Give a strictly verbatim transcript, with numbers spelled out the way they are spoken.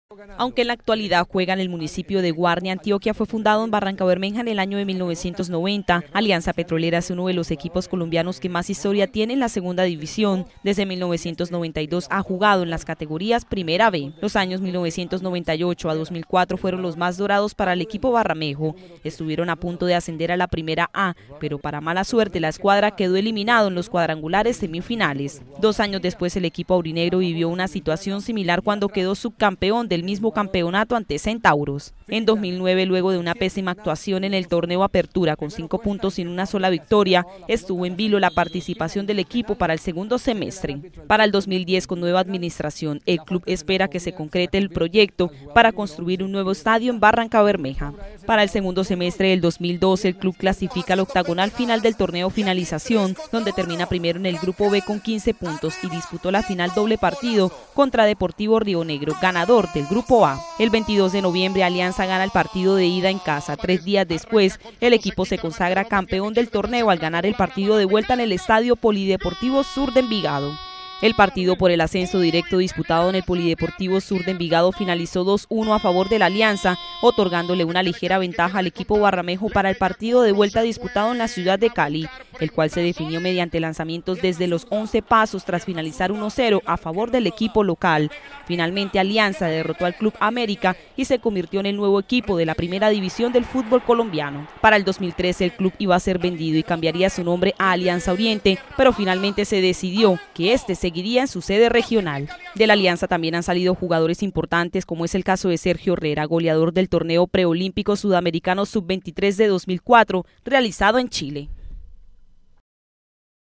Aunque en la actualidad juega en el municipio de Guarne, Antioquia, fue fundado en Barrancabermeja en el año de mil novecientos noventa. Alianza Petrolera es uno de los equipos colombianos que más historia tiene en la segunda división. Desde mil novecientos noventa y dos ha jugado en las categorías Primera B. Los años mil novecientos noventa y ocho a dos mil cuatro fueron los más dorados para el equipo barramejo. Estuvieron a punto de ascender a la Primera A, pero para mala suerte la escuadra quedó eliminado en los cuadrangulares semifinales. Dos años después el equipo aurinegro vivió una situación similar cuando quedó subcampeón del mismo campeonato ante Centauros. En dos mil nueve, luego de una pésima actuación en el torneo Apertura con cinco puntos sin una sola victoria, estuvo en vilo la participación del equipo para el segundo semestre. Para el dos mil diez, con nueva administración, el club espera que se concrete el proyecto para construir un nuevo estadio en Barrancabermeja. Para el segundo semestre del dos mil doce, el club clasifica al octagonal final del torneo Finalización, donde termina primero en el grupo B con quince puntos y disputó la final doble partido contra Deportivo Río Negro, ganador del grupo A. El veintidós de noviembre, Alianza gana el partido de ida en casa. Tres días después, el equipo se consagra campeón del torneo al ganar el partido de vuelta en el Estadio Polideportivo Sur de Envigado. El partido por el ascenso directo disputado en el Polideportivo Sur de Envigado finalizó dos uno a favor de la Alianza, otorgándole una ligera ventaja al equipo barramejo para el partido de vuelta disputado en la ciudad de Cali, el cual se definió mediante lanzamientos desde los once pasos tras finalizar uno cero a favor del equipo local. Finalmente, Alianza derrotó al Club América y se convirtió en el nuevo equipo de la primera división del fútbol colombiano. Para el dos mil trece el club iba a ser vendido y cambiaría su nombre a Alianza Oriente, pero finalmente se decidió que este se seguiría en su sede regional. De la Alianza también han salido jugadores importantes, como es el caso de Sergio Herrera, goleador del torneo preolímpico sudamericano sub veintitrés de dos mil cuatro, realizado en Chile.